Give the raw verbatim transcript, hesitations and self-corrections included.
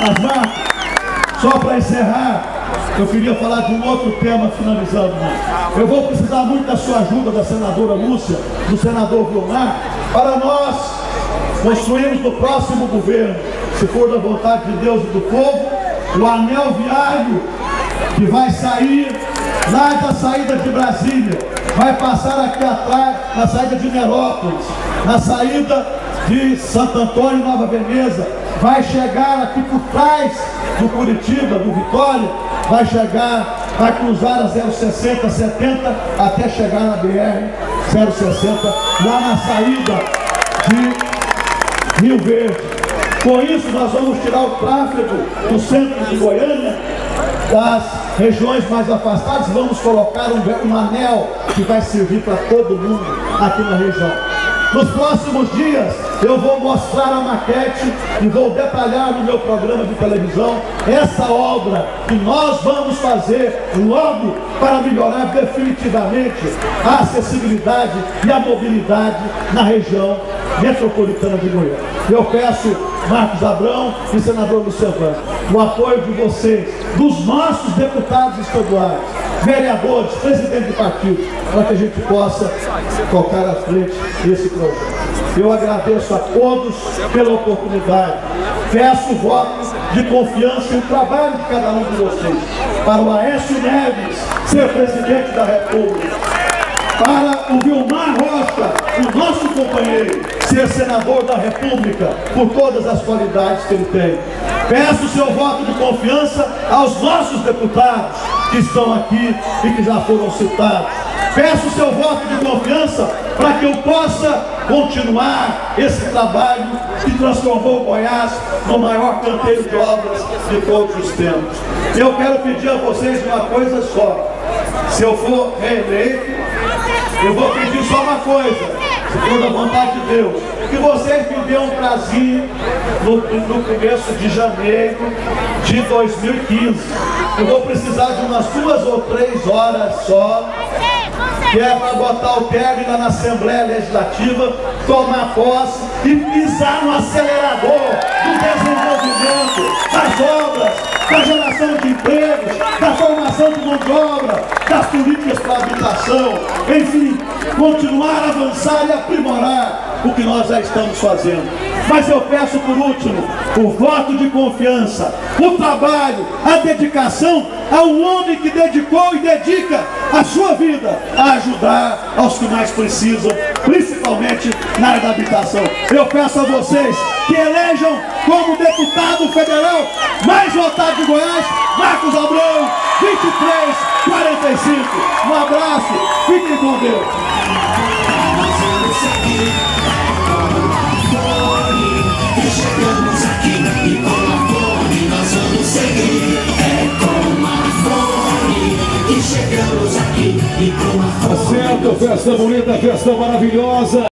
Mas, Marcos, só para encerrar, eu queria falar de um outro tema, finalizando. Eu vou precisar muito da sua ajuda, da senadora Lúcia, do senador Vilmar, para nós construirmos no próximo governo, se for da vontade de Deus e do povo, o anel viário que vai sair lá da saída de Brasília, vai passar aqui atrás, na saída de Nerópolis, na saída de Santo Antônio, Nova Veneza, vai chegar aqui por trás do Curitiba, do Vitória, vai chegar, vai cruzar a zero sessenta, setenta, até chegar na B R zero sessenta, lá na saída de Rio Verde. Com isso, nós vamos tirar o tráfego do centro de Goiânia, das regiões mais afastadas, vamos colocar um, um anel que vai servir para todo mundo aqui na região. Nos próximos dias eu vou mostrar a maquete e vou detalhar no meu programa de televisão essa obra que nós vamos fazer logo para melhorar definitivamente a acessibilidade e a mobilidade na região metropolitana de Goiânia. Eu peço, Marcos Abrão e senador Luciano, o apoio de vocês, dos nossos deputados estaduais, vereadores, presidentes de partidos, para que a gente possa tocar à frente esse projeto. Eu agradeço a todos pela oportunidade, peço o voto de confiança e o trabalho de cada um de vocês, para o Aécio Neves ser presidente da República, para o Vilmar Rocha, o nosso companheiro, ser senador da República, por todas as qualidades que ele tem. Peço o seu voto de confiança aos nossos deputados que estão aqui e que já foram citados. Peço o seu voto de confiança para que eu possa continuar esse trabalho que transformou Goiás no maior canteiro de obras de todos os tempos. Eu quero pedir a vocês uma coisa só. Se eu for reeleito, eu vou pedir só uma coisa, se for da vontade de Deus, que vocês me dêem um prazinho no, no começo de janeiro de dois mil e quinze. Eu vou precisar de umas duas ou três horas só, que é para botar o pé lá na Assembleia Legislativa, tomar posse e pisar no acelerador do desenvolvimento, das obras, da geração de empregos, da formação de mão de obra, das políticas para a habitação, enfim, continuar a avançar e aprimorar o que nós já estamos fazendo. Mas eu peço por último o voto de confiança, o trabalho, a dedicação a um homem que dedicou e dedica a sua vida a ajudar aos que mais precisam, principalmente na área da habitação. Eu peço a vocês que elejam como deputado federal mais votado de Goiás, Marcos Abrão, vinte e três quarenta e cinco. Um abraço, fiquem com Deus. Chegamos aqui e com a fome nós vamos seguir. É com a fome que chegamos aqui e com a fome. Tá certo, festa bonita, festa maravilhosa.